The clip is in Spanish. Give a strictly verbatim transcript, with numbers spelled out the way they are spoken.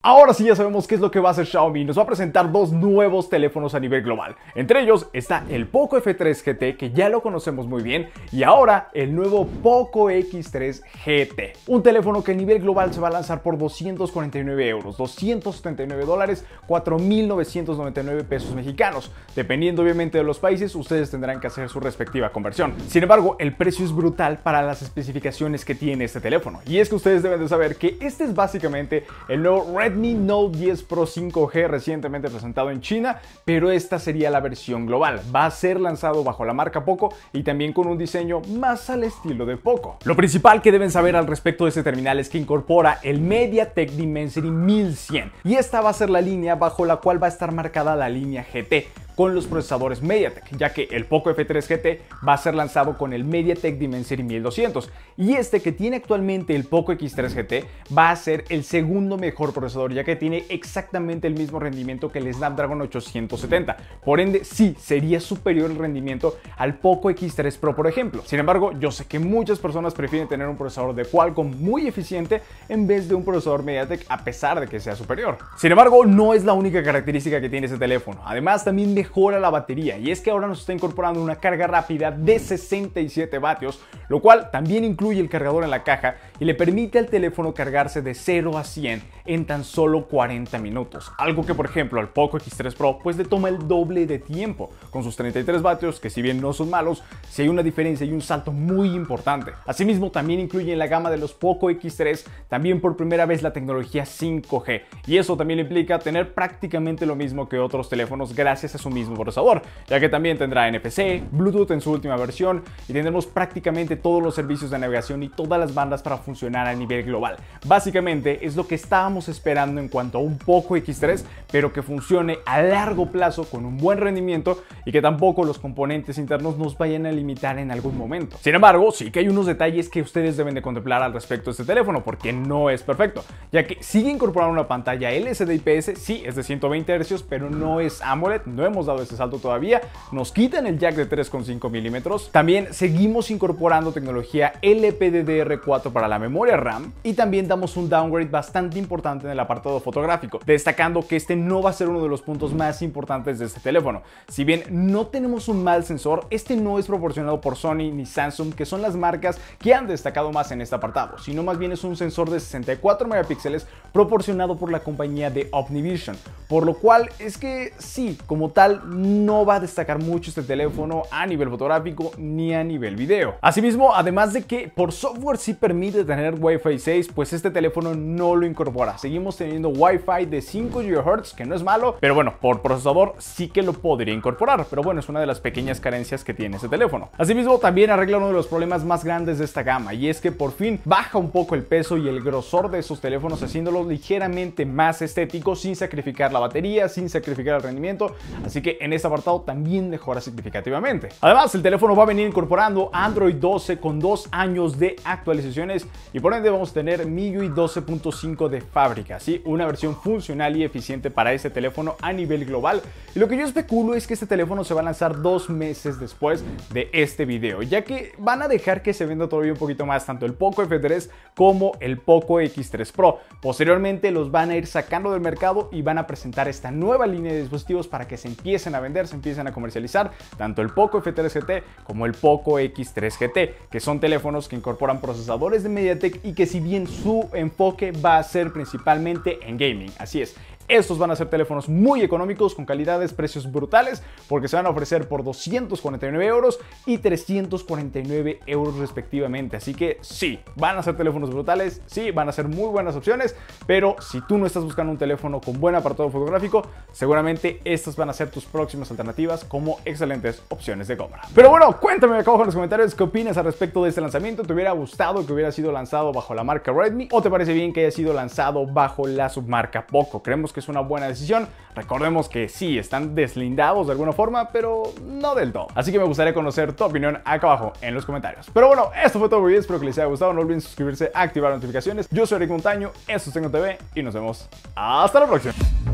Ahora sí ya sabemos qué es lo que va a hacer Xiaomi. Nos va a presentar dos nuevos teléfonos a nivel global. Entre ellos está el Poco F tres G T, que ya lo conocemos muy bien, y ahora el nuevo Poco X tres G T. Un teléfono que a nivel global se va a lanzar por doscientos cuarenta y nueve euros, doscientos setenta y nueve dólares, cuatro mil novecientos noventa y nueve pesos mexicanos. Dependiendo obviamente de los países, ustedes tendrán que hacer su respectiva conversión. Sin embargo, el precio es brutal para las especificaciones que tiene este teléfono. Y es que ustedes deben de saber que este es básicamente el nuevo Redmi Redmi Note diez Pro cinco G recientemente presentado en China, pero esta sería la versión global. Va a ser lanzado bajo la marca Poco y también con un diseño más al estilo de Poco. Lo principal que deben saber al respecto de este terminal es que incorpora el MediaTek Dimensity mil cien y esta va a ser la línea bajo la cual va a estar marcada la línea G T con los procesadores MediaTek, ya que el Poco F tres G T va a ser lanzado con el MediaTek Dimensity mil doscientos y este que tiene actualmente el Poco X tres G T va a ser el segundo mejor procesador, ya que tiene exactamente el mismo rendimiento que el Snapdragon ochocientos setenta. Por ende, sí, sería superior el rendimiento al Poco X tres Pro, por ejemplo. Sin embargo, yo sé que muchas personas prefieren tener un procesador de Qualcomm muy eficiente en vez de un procesador MediaTek, a pesar de que sea superior. Sin embargo, no es la única característica que tiene este teléfono. Además, también mejora la batería, y es que ahora nos está incorporando una carga rápida de sesenta y siete vatios, lo cual también incluye el cargador en la caja y le permite al teléfono cargarse de cero a cien en tan solo cuarenta minutos, algo que por ejemplo al Poco X tres Pro pues le toma el doble de tiempo con sus treinta y tres vatios, que si bien no son malos, sí hay una diferencia y un salto muy importante. Asimismo, también incluye en la gama de los Poco X tres también por primera vez la tecnología cinco G, y eso también implica tener prácticamente lo mismo que otros teléfonos gracias a su mismo procesador, ya que también tendrá N F C, Bluetooth en su última versión y tendremos prácticamente todos los servicios de navegación y todas las bandas para funcionar a nivel global. Básicamente es lo que estábamos esperando en cuanto a un Poco X tres, pero que funcione a largo plazo con un buen rendimiento y que tampoco los componentes internos nos vayan a limitar en algún momento. Sin embargo, sí que hay unos detalles que ustedes deben de contemplar al respecto de este teléfono, porque no es perfecto, ya que sigue incorporando una pantalla L C D I P S, sí, es de ciento veinte hercios, pero no es AMOLED, no hemos dado ese salto todavía. Nos quitan el jack de tres coma cinco milímetros. También seguimos incorporando tecnología L P D D R cuatro para la memoria RAM y también damos un downgrade bastante importante en el apartado fotográfico, destacando que este no va a ser uno de los puntos más importantes de este teléfono. Si bien no tenemos un mal sensor, este no es proporcionado por Sony ni Samsung, que son las marcas que han destacado más en este apartado, sino más bien es un sensor de sesenta y cuatro megapíxeles proporcionado por la compañía de OmniVision, por lo cual es que sí, como tal, no va a destacar mucho este teléfono a nivel fotográfico ni a nivel video. Asimismo, además de que por software sí permite tener Wi-Fi seis, pues este teléfono no lo incorpora. Seguimos teniendo Wi-Fi de cinco gigahertz, que no es malo, pero bueno, por procesador sí que lo podría incorporar, pero bueno, es una de las pequeñas carencias que tiene este teléfono. Asimismo, también arregla uno de los problemas más grandes de esta gama, y es que por fin baja un poco el peso y el grosor de esos teléfonos, haciéndolos ligeramente más estéticos sin sacrificar la batería, sin sacrificar el rendimiento, así que en este apartado también mejora significativamente. Además, el teléfono va a venir incorporando Android doce con dos años de actualizaciones y por ende vamos a tener M I U I doce punto cinco de fábrica, ¿sí? Una versión funcional y eficiente para este teléfono a nivel global. Y lo que yo especulo es que este teléfono se va a lanzar dos meses después de este video, ya que van a dejar que se venda todavía un poquito más tanto el Poco F tres como el Poco X tres Pro. Posteriormente los van a ir sacando del mercado y van a presentar esta nueva línea de dispositivos para que se empiecen a vender, se empiecen a comercializar tanto el Poco F tres G T como el Poco X tres G T, que son teléfonos que incorporan procesadores de MediaTek y que si bien su enfoque va a ser principalmente en gaming, así es. Estos van a ser teléfonos muy económicos con calidades, precios brutales, porque se van a ofrecer por doscientos cuarenta y nueve euros y trescientos cuarenta y nueve euros respectivamente. Así que sí, van a ser teléfonos brutales, sí, van a ser muy buenas opciones, pero si tú no estás buscando un teléfono con buen apartado fotográfico, seguramente estas van a ser tus próximas alternativas como excelentes opciones de compra. Pero bueno, cuéntame acá abajo en los comentarios qué opinas al respecto de este lanzamiento. ¿Te hubiera gustado que hubiera sido lanzado bajo la marca Redmi o te parece bien que haya sido lanzado bajo la submarca Poco? Creemos que es una buena decisión. Recordemos que sí, están deslindados de alguna forma, pero no del todo. Así que me gustaría conocer tu opinión acá abajo en los comentarios. Pero bueno, esto fue todo por hoy. Espero que les haya gustado. No olviden suscribirse, activar las notificaciones. Yo soy Eric Montaño, esto es Tecno T V y nos vemos hasta la próxima.